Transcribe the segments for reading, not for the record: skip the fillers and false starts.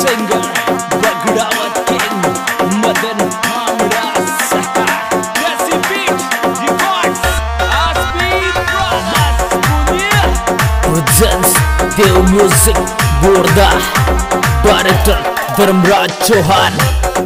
Singer Bagdawat king Madan हमरास जैसी beat records आसपीड brothers Punia presents Dev music Borda director Dharmraj Chauhan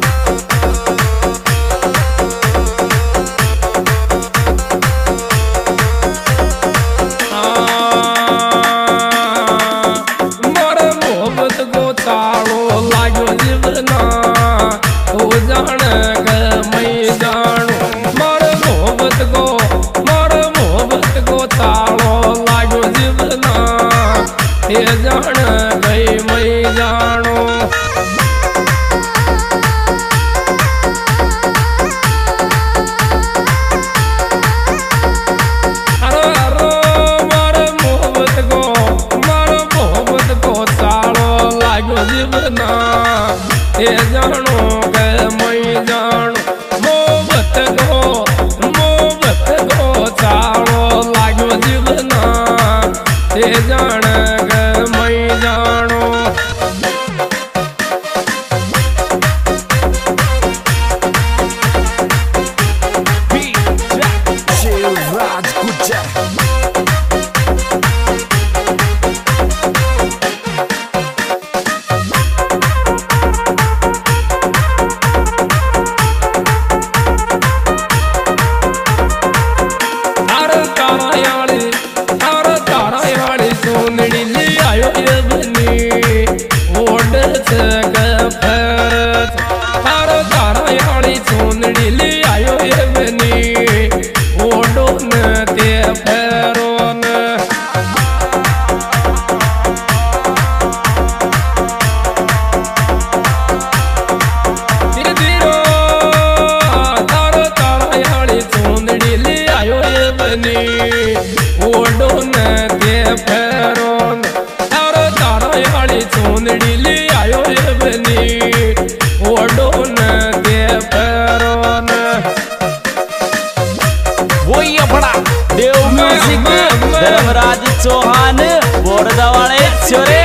Dharmraj Chauhan Borda वाले छोरे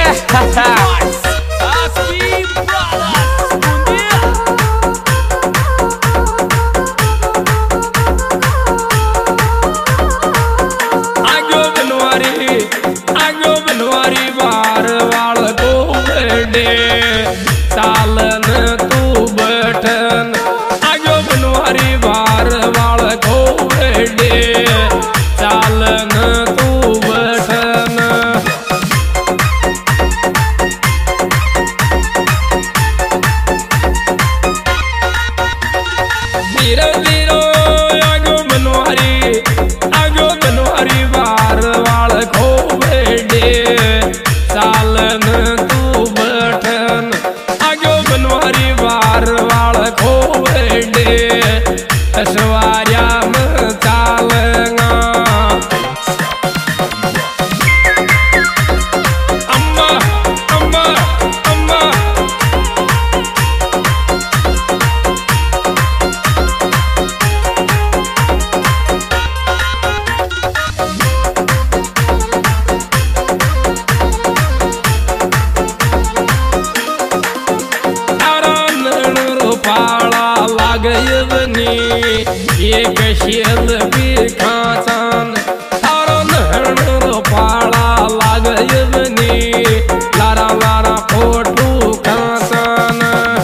एक शेल भी खासान तारा नहर पाला लागयवनी लारा लारा फोटू खासान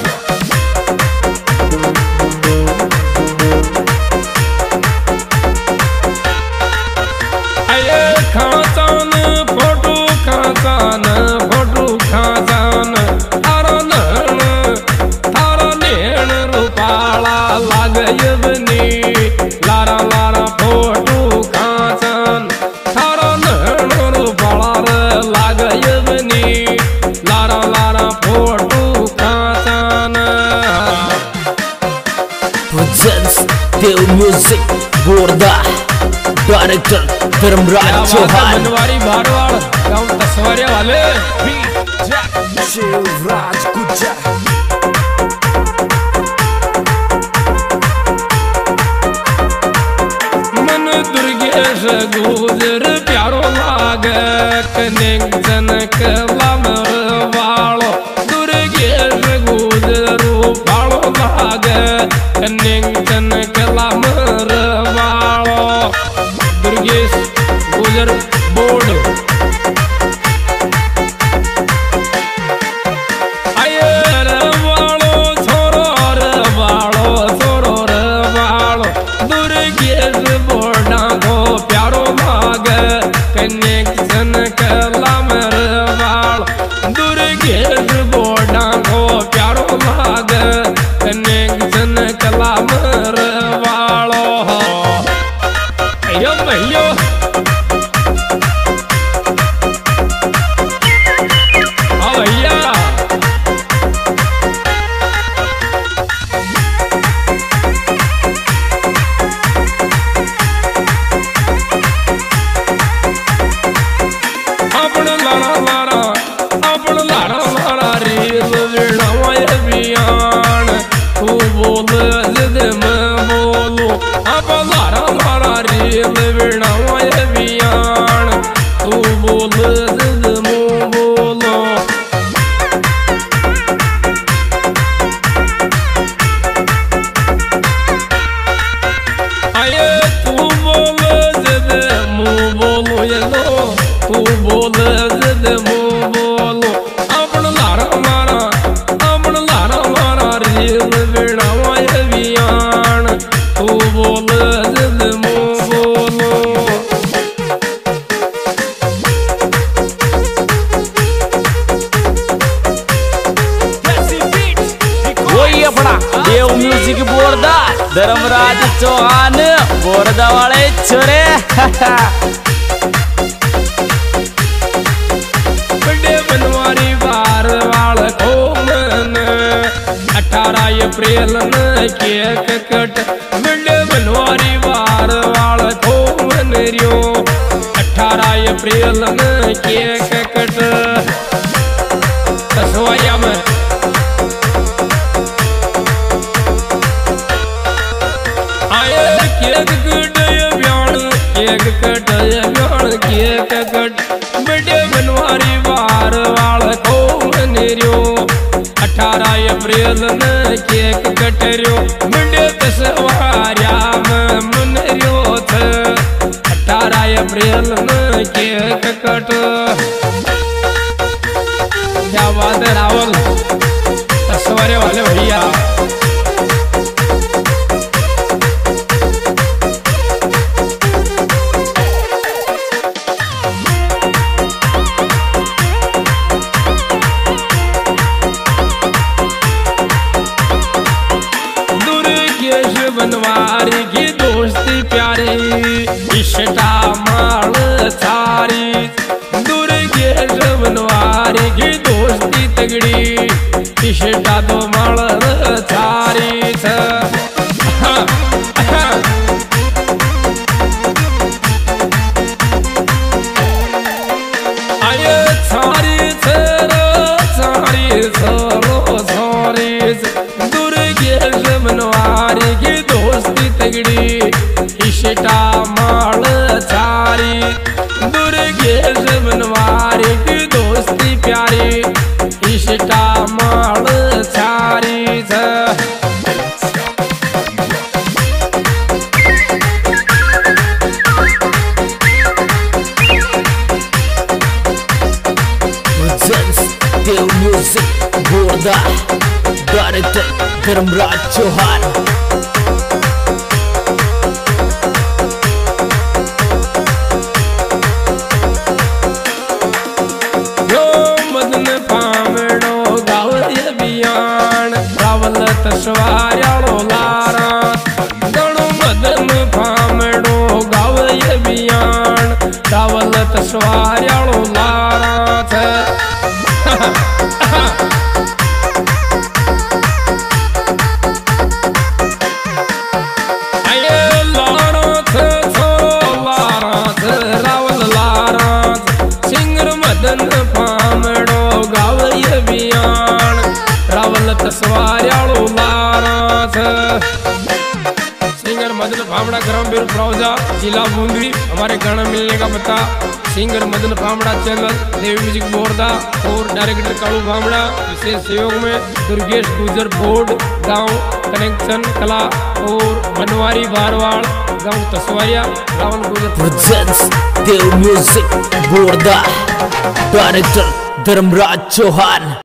अये खासान फोटू खासान तारा नहर पाला लागयवनी लारा लारा फोटू खासान थारा नहर बड़ार लागयवनी लारा लारा फोटू खासान presents Dev music Borda director Dharmraj Chauhan मनवारी भारवाड़ गाँव तसवारिया वाले शिवराज गुज्जर दुर्गेश गुजर प्यारो लाग कनेक्शन कलम वालो दुर्गेश म्यूजिक बोरदा धर्मराज चौहान बोरदा वाले छोरे। बड़े बनवारी बार वाल को मन 18 अप्रैल न केक कट। बड़े बनवारी बार वाल को मन रियो 18 अप्रैल न केक कट। तसवाया में आए केक कट ब्याण केक कट ब्याण केक कट। बड़े बनवारी बार वाल को मन रियो 18 अप्रैल न केक कट रियो। बड़े तसवारिया में मन रियो थ 18 अप्रैल न केक कट। क्या बात है रावल तसवारे वाले भैया। बनवारी की दोस्ती प्यारी इष्टा माल सारी। दुर्गेश बनवारी की दोस्ती तगड़ी इष्टा दो माल सारी। आये सारी सारी सरो सारी। दुर्गेश बनवारी की तगड़ी इष्टा माल सारी। दुर्गेश बनवारी की दोस्ती प्यारी इष्टा माल सारी। Dev music Borda director Dharmraj Chauhan. तसवारियालो लारा गणो मदन फामड़ो गावे बियान। रावल तसवारियालो लारा थे। आये लारा थे रावल लारा सिंगर मदन फामड़ो गावे बियान। रावल तसवारियालो सिंगर मदन फामड़ा ग्राम बीर प्रौजा जिला बूंदी। हमारे गाना मिलने का पता सिंगर मदन फामड़ा चैनल देव म्यूजिक बोरदा और डायरेक्टर कालू फामड़ा। विशेष सहयोग में दुर्गेश गुजर बोर्ड गांव कनेक्शन कला और बनवारी बारवाड़ गांव तसवारिया रावल गुजर। Dev music Borda director Dharmraj Chauhan.